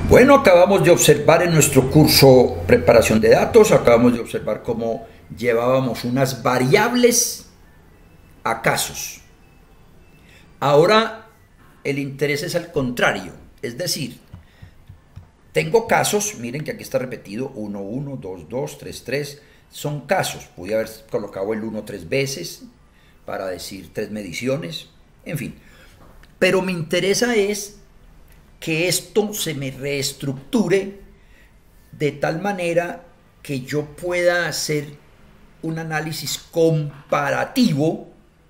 Bueno, acabamos de observar en nuestro curso Preparación de Datos, acabamos de observar cómo llevábamos unas variables a casos. Ahora el interés es al contrario, es decir, tengo casos, miren que aquí está repetido 1, 1, 2, 2, 3, 3, son casos. Pude haber colocado el 1 tres veces para decir tres mediciones, en fin. Pero me interesa es que esto se me reestructure de tal manera que yo pueda hacer un análisis comparativo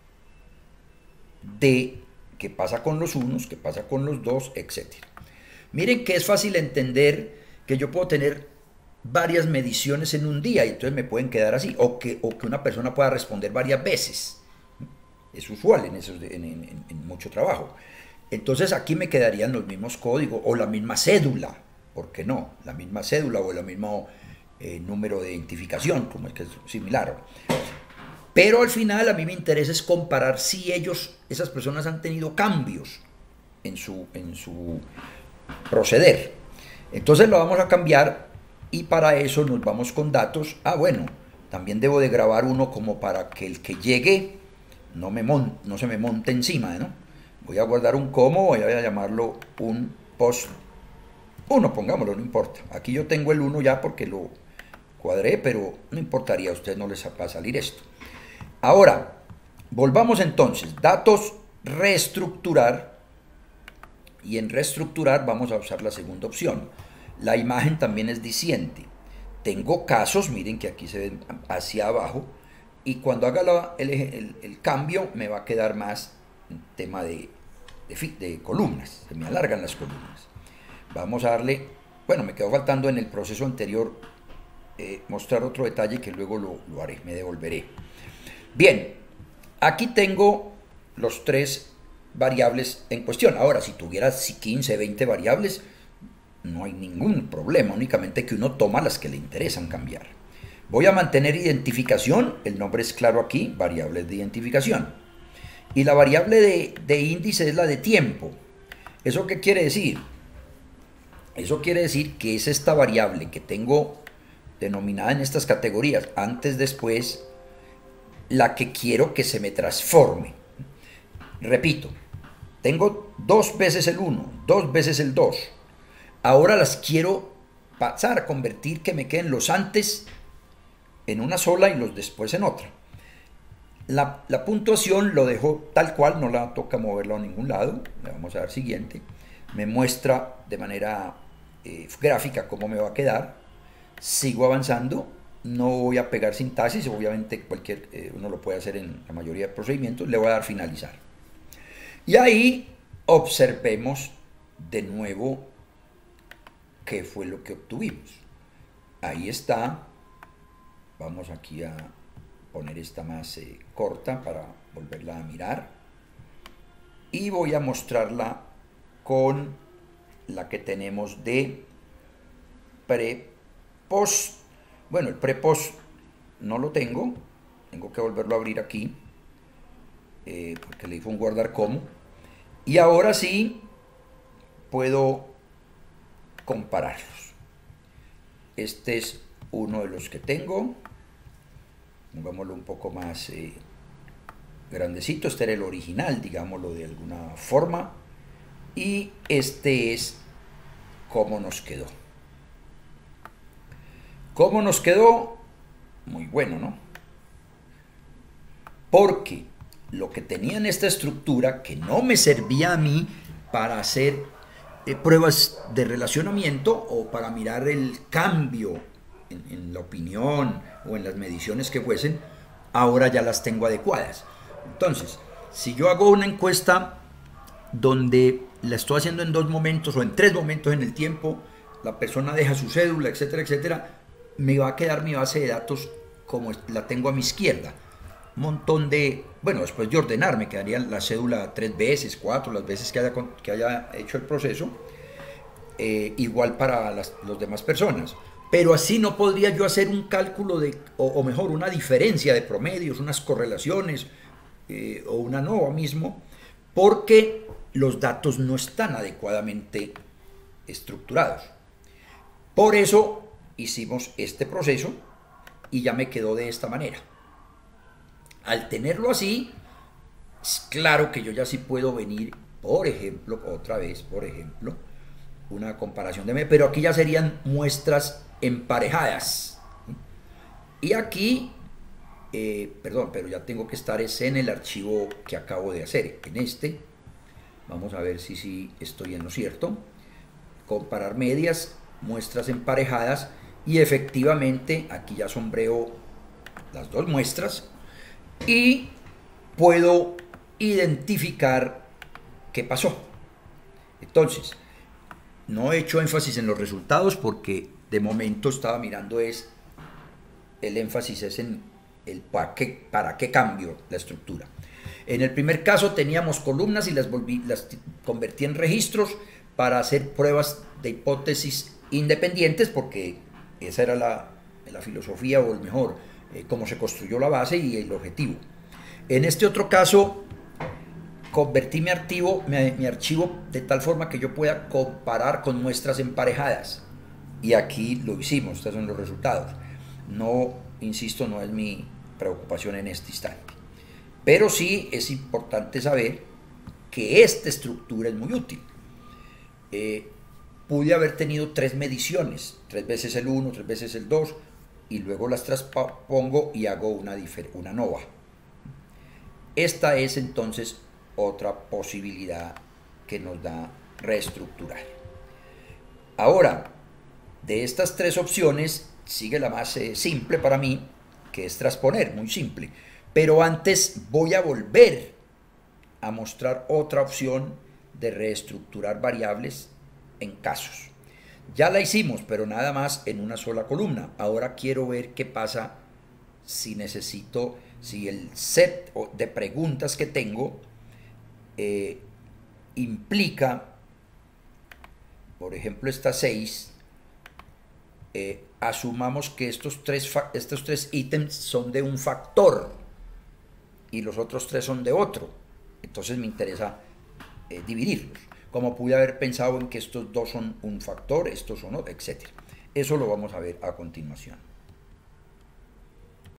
de qué pasa con los unos, qué pasa con los dos, etc. Miren que es fácil entender que yo puedo tener varias mediciones en un día y entonces me pueden quedar así, o que una persona pueda responder varias veces. Es usual en mucho trabajo. Entonces aquí me quedarían los mismos códigos o la misma cédula, ¿por qué no? La misma cédula o el mismo número de identificación, como es que es similar. Pero al final a mí me interesa es comparar si esas personas han tenido cambios en su proceder. Entonces lo vamos a cambiar y para eso nos vamos con datos. Bueno, también debo de grabar uno como para que el que llegue no se me monte encima, ¿no? Voy a guardar un como, voy a llamarlo un post 1, pongámoslo, no importa. Aquí yo tengo el 1 ya porque lo cuadré, pero no importaría, a ustedes no les va a salir esto. Ahora, volvamos entonces, datos, reestructurar, y en reestructurar vamos a usar la segunda opción. La imagen también es diciente. Tengo casos, miren que aquí se ven hacia abajo, y cuando haga el cambio me va a quedar más tema de columnas, se me alargan las columnas. Vamos a darle, bueno, me quedó faltando en el proceso anterior mostrar otro detalle que luego lo haré, me devolveré. Bien, aquí tengo los tres variables en cuestión. Ahora, si tuviera 15, 20 variables, no hay ningún problema, únicamente que uno toma las que le interesan cambiar. Voy a mantener identificación, el nombre es claro aquí, variables de identificación. Y la variable de índice es la de tiempo. ¿Eso qué quiere decir? Eso quiere decir que es esta variable que tengo denominada en estas categorías, antes, después, la que quiero que se me transforme. Repito, tengo 2 veces el 1, 2 veces el 2. Ahora las quiero pasar, convertir que me queden los antes en una sola y los después en otra. La puntuación lo dejo tal cual, no la toca moverlo a ningún lado. Le vamos a dar siguiente. Me muestra de manera gráfica cómo me va a quedar. Sigo avanzando. No voy a pegar sintaxis, obviamente uno lo puede hacer en la mayoría de procedimientos. Le voy a dar finalizar. Y ahí observemos de nuevo qué fue lo que obtuvimos. Ahí está. Vamos aquí a poner esta más corta para volverla a mirar y voy a mostrarla con la que tenemos de pre-post. Bueno, el pre-post no lo tengo que volverlo a abrir aquí porque le hice un guardar como, y ahora sí puedo compararlos. Este es uno de los que tengo. Pongámoslo un poco más grandecito. Este era el original, digámoslo de alguna forma. Y este es cómo nos quedó. ¿Cómo nos quedó? Muy bueno, ¿no? Porque lo que tenía en esta estructura, que no me servía a mí para hacer pruebas de relacionamiento o para mirar el cambio en la opinión o en las mediciones que fuesen, ahora ya las tengo adecuadas. Entonces, si yo hago una encuesta donde la estoy haciendo en 2 momentos o en 3 momentos en el tiempo, la persona deja su cédula, etcétera, etcétera, me va a quedar mi base de datos como la tengo a mi izquierda. Un montón de, bueno, después de ordenar, me quedaría la cédula 3 veces, 4, las veces que haya hecho el proceso, igual para las demás personas. Pero así no podría yo hacer un cálculo o mejor, una diferencia de promedios, unas correlaciones o una NOVA mismo, porque los datos no están adecuadamente estructurados. Por eso hicimos este proceso y ya me quedó de esta manera. Al tenerlo así, es claro que yo ya sí puedo venir, por ejemplo, otra vez, por ejemplo, una comparación de... Pero aquí ya serían muestras emparejadas. Y aquí, perdón, pero ya tengo que estar en el archivo que acabo de hacer. En este, vamos a ver si estoy en lo cierto. Comparar medias, muestras emparejadas, y efectivamente aquí ya sombreo las dos muestras y puedo identificar qué pasó. Entonces, no he hecho énfasis en los resultados porque de momento estaba mirando el énfasis es en el para qué cambio la estructura. En el primer caso teníamos columnas y las convertí en registros para hacer pruebas de hipótesis independientes, porque esa era la filosofía, o el mejor, cómo se construyó la base y el objetivo. En este otro caso, convertí mi archivo de tal forma que yo pueda comparar con muestras emparejadas. Y aquí lo hicimos, estos son los resultados. No, insisto, no es mi preocupación en este instante. Pero sí es importante saber que esta estructura es muy útil. Pude haber tenido 3 mediciones, 3 veces el 1, 3 veces el 2, y luego las transpongo y hago una nova. Esta es entonces otra posibilidad que nos da reestructurar. Ahora, de estas 3 opciones, sigue la más simple para mí, que es transponer, muy simple. Pero antes voy a volver a mostrar otra opción de reestructurar variables en casos. Ya la hicimos, pero nada más en una sola columna. Ahora quiero ver qué pasa si el set de preguntas que tengo implica, por ejemplo, estas 6, asumamos que estos tres ítems son de un factor y los otros 3 son de otro. Entonces me interesa dividirlos. Como pude haber pensado en que estos 2 son un factor, estos son otro, etc. Eso lo vamos a ver a continuación.